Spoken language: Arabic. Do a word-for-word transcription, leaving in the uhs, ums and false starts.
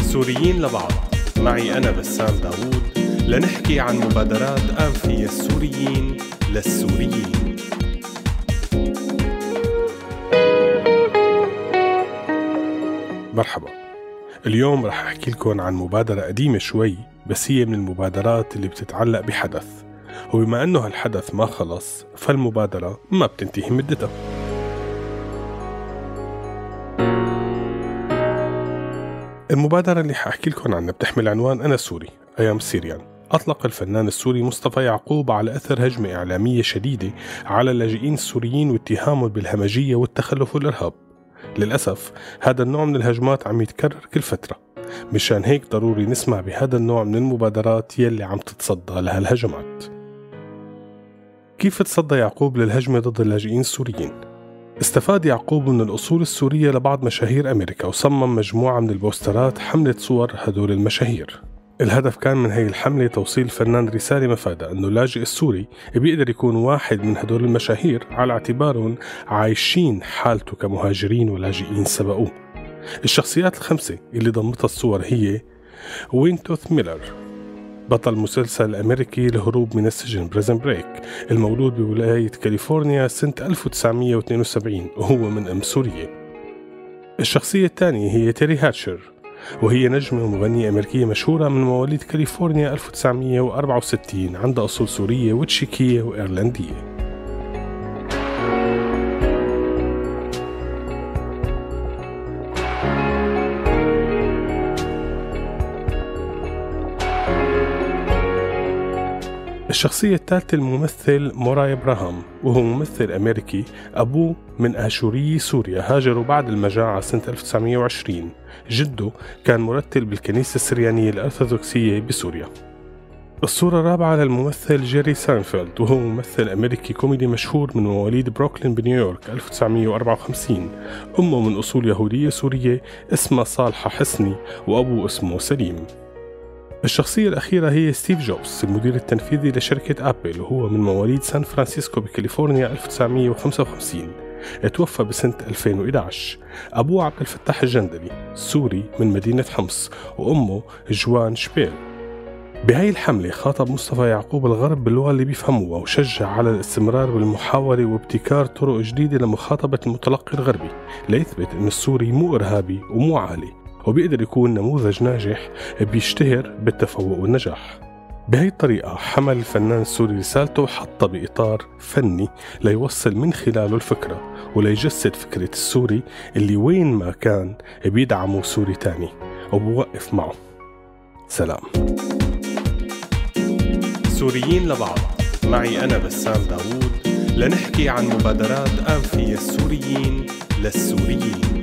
سوريين لبعض، معي أنا بسام داوود، لنحكي عن مبادرات أنفية السوريين للسوريين. مرحبا. اليوم رح أحكي لكم عن مبادرة قديمة شوي، بس هي من المبادرات اللي بتتعلق بحدث، وبما أنه هالحدث ما خلص فالمبادرة ما بتنتهي مدتها. المبادرة اللي حأحكي لكم عنها بتحمل عنوان أنا سوري I am Syrian. أطلق الفنان السوري مصطفى يعقوب على أثر هجمة إعلامية شديدة على اللاجئين السوريين واتهامهم بالهمجية والتخلف والإرهاب. للأسف هذا النوع من الهجمات عم يتكرر كل فترة، مشان هيك ضروري نسمع بهذا النوع من المبادرات يلي عم تتصدى لهالهجمات. كيف تصدى يعقوب للهجمة ضد اللاجئين السوريين؟ استفاد يعقوب من الأصول السورية لبعض مشاهير أمريكا وصمم مجموعة من البوسترات حملة صور هدول المشاهير. الهدف كان من هاي الحملة توصيل الفنان رسالة مفادة أنه اللاجئ السوري بيقدر يكون واحد من هدول المشاهير على اعتبارهم عايشين حالته كمهاجرين ولاجئين سبقوه. الشخصيات الخمسة اللي ضمتها الصور هي وينتوث ميلر، بطل مسلسل الأمريكي الهروب من السجن بريزن بريك، المولود بولاية كاليفورنيا سنة ألف وتسعمية واثنين وسبعين وهو من أم سورية. الشخصية الثانية هي تيري هاتشر، وهي نجمة ومغنية أمريكية مشهورة من مواليد كاليفورنيا ألف وتسعمية وأربعة وستين، عندها أصول سورية وتشيكية وإيرلندية. الشخصية الثالثة الممثل موراي إبراهام، وهو ممثل أمريكي أبوه من آشوري سوريا هاجروا بعد المجاعة سنة ألف وتسعمية وعشرين. جده كان مرتل بالكنيسة السريانية الأرثوذكسية بسوريا. الصورة الرابعة للممثل جيري ساينفيلد، وهو ممثل أمريكي كوميدي مشهور من مواليد بروكلين بنيويورك ألف وتسعمية وأربعة وخمسين. أمه من أصول يهودية سورية اسمها صالحة حسني، وأبوه اسمه سليم. الشخصية الأخيرة هي ستيف جوبز، المدير التنفيذي لشركة أبل، وهو من مواليد سان فرانسيسكو بكاليفورنيا ألف وتسعمية وخمسة وخمسين. اتوفى بسنة ألفين وإحدى عشر. أبوه عبد الفتاح الجندلي سوري من مدينة حمص، وأمه جوان شبيل. بهاي الحملة خاطب مصطفى يعقوب الغرب باللغة اللي بيفهموها، وشجع على الاستمرار بالمحاولة وابتكار طرق جديدة لمخاطبة المتلقي الغربي ليثبت أن السوري مو إرهابي ومو عالي، وبيقدر يكون نموذج ناجح بيشتهر بالتفوق والنجاح. بهي الطريقة حمل الفنان السوري رسالته وحطها بإطار فني ليوصل من خلاله الفكرة وليجسد فكرة السوري اللي وين ما كان بيدعمه سوري تاني وبوقف معه. سلام. سوريين لبعض، معي أنا بسام داوود، لنحكي عن مبادرات أنفية السوريين للسوريين.